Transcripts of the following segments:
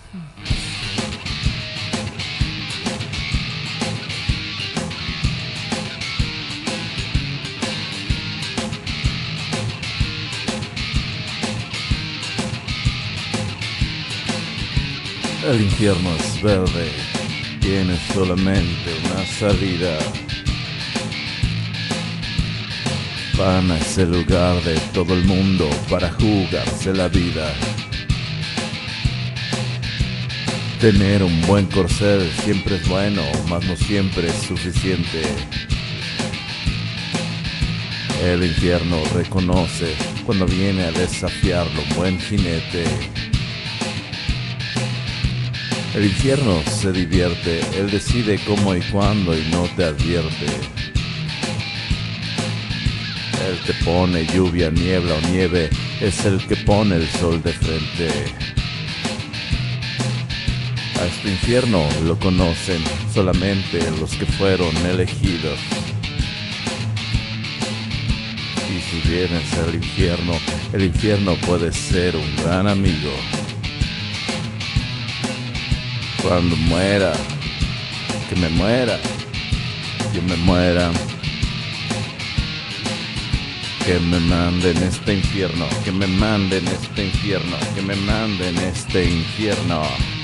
El infierno es verde, tiene solamente una salida. Van a ese lugar de todo el mundo para jugarse la vida. Tener un buen corcel siempre es bueno, mas no siempre es suficiente. El infierno reconoce cuando viene a desafiarlo un buen jinete. El infierno se divierte, él decide cómo y cuándo y no te advierte. Él te pone lluvia, niebla o nieve, es el que pone el sol de frente. A este infierno lo conocen solamente los que fueron elegidos. Y si vienes al infierno, el infierno puede ser un gran amigo. Cuando muera, que me muera, yo me muera. Que me manden este infierno, que me manden este infierno, que me manden este infierno.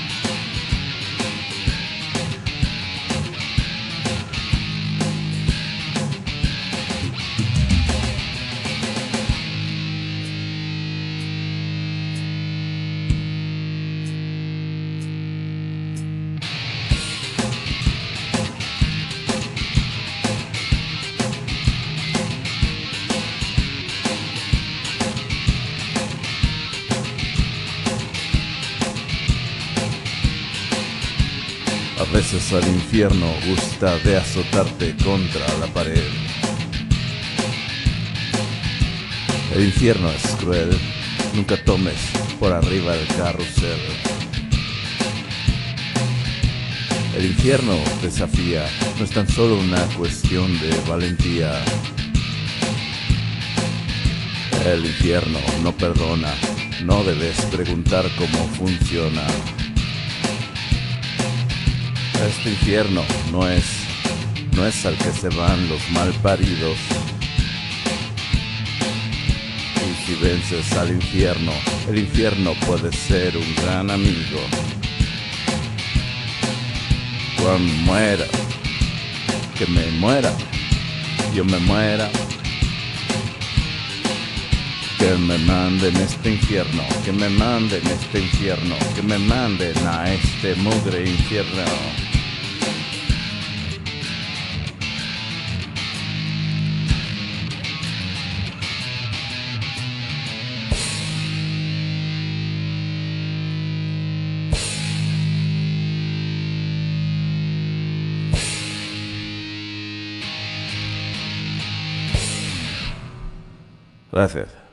A veces al infierno gusta de azotarte contra la pared. El infierno es cruel, nunca tomes por arriba el carrusel. El infierno desafía, no es tan solo una cuestión de valentía. El infierno no perdona, no debes preguntar cómo funciona. Este infierno no es al que se van los malparidos. Y si vences al infierno, el infierno puede ser un gran amigo. Cuando muera, que me muera, yo me muera. Que me manden este infierno, que me manden este infierno, que me manden a este mugre infierno. Gracias.